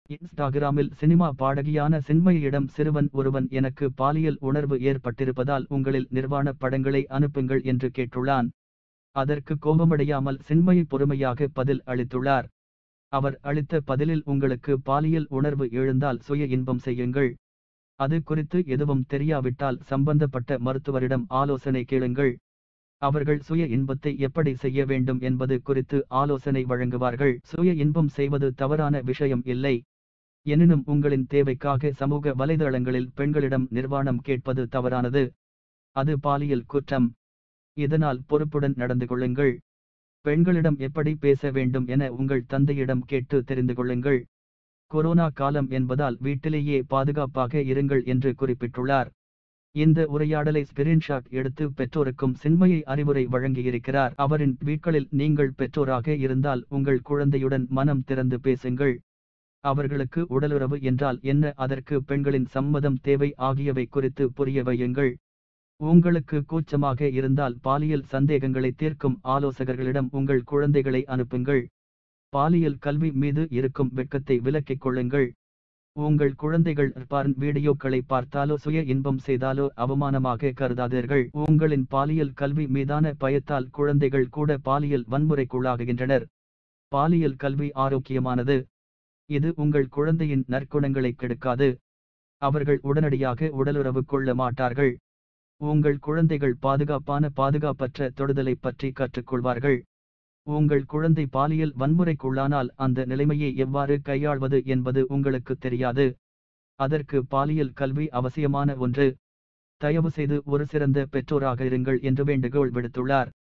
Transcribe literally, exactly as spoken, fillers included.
இன்ஸ்டாகிராமில் சினிமா பாடகியான சின்மயியிடம் சிறுவன் ஒருவன் எனக்கு பாலியல் உணர்வு ஏற்பட்டிருப்பதால் உங்களில் நிர்வாண படங்களை அனுப்புங்கள் என்று கேட்டுள்ளான். அதற்கு கோபமடையாமல் சின்மயி பொறுமையாக பதில் அளித்துள்ளார். அவர் அளித்த பதிலில் உங்களுக்கு பாலியல் உணர்வு எழுந்தால் சுய இன்பம் செய்யுங்கள். அது குறித்து எதுவும் தெரியாவிட்டால் சம்பந்தப்பட்ட மருத்துவரிடம் ஆலோசனை கேளுங்கள். அவர்கள் சுய இன்பத்தை எப்படி செய்ய வேண்டும் என்பது குறித்து ஆலோசனை வழங்குவார்கள். சுய இன்பம் செய்வது தவறான விஷயம் இல்லை. எனினும் உங்களின் தேவைக்காக சமூக வலைதளங்களில் பெண்களிடம் நிர்வாணம் கேட்பது தவறானது. அது பாலியல் குற்றம். இதனால் பொறுப்புடன் நடந்து கொள்ளுங்கள். பெண்களிடம் எப்படி பேச வேண்டும் என உங்கள் தந்தையிடம் கேட்டு தெரிந்து கொள்ளுங்கள். கொரோனா காலம் என்பதால் வீட்டிலேயே பாதுகாப்பாக இருங்கள் என்று குறிப்பிட்டுள்ளார். இந்த உரையாடலை ஸ்கிரீன்ஷாட் எடுத்து பெற்றோருக்கும் சின்மயி அறிவுரை வழங்கியிருக்கிறார். அவரின் வீட்களில் நீங்கள் பெற்றோராக இருந்தால் உங்கள் குழந்தையுடன் மனம் திறந்து பேசுங்கள். அவர்களுக்கு உடலுறவு என்றால் என்ன, அதற்கு பெண்களின் சம்மதம் தேவை ஆகியவை குறித்து புரிய வையுங்கள். உங்களுக்கு கூச்சமாக இருந்தால் பாலியல் சந்தேகங்களை தீர்க்கும் ஆலோசகர்களிடம் உங்கள் குழந்தைகளை அனுப்புங்கள். பாலியல் கல்வி மீது இருக்கும் வெட்கத்தை விலக்கிக் கொள்ளுங்கள். உங்கள் குழந்தைகள் பார்ன் வீடியோக்களை பார்த்தாலோ சுய இன்பம் செய்தாலோ அவமானமாக கருதாதீர்கள். உங்களின் பாலியல் கல்வி மீதான பயத்தால் குழந்தைகள் கூட பாலியல் வன்முறைக்குள்ளாகுகின்றனர். பாலியல் கல்வி ஆரோக்கியமானது. இது உங்கள் குழந்தையின் நற்குணங்களை கெடுக்காது. அவர்கள் உடனடியாக உடலுறவு கொள்ள மாட்டார்கள். உங்கள் குழந்தைகள் பாதுகாப்பான பாதுகாப்பற்ற தொடுதலை பற்றி கற்றுக்கொள்வார்கள். உங்கள் குழந்தை பாலியல் வன்முறைக்குள்ளானால் அந்த நிலைமையை எவ்வாறு கையாள்வது என்பது உங்களுக்கு தெரியாது. அதற்கு பாலியல் கல்வி அவசியமான ஒன்று. தயவு செய்து ஒரு சிறந்த பெற்றோராக இருங்கள் என்று வேண்டுகோள் விடுத்துள்ளார்.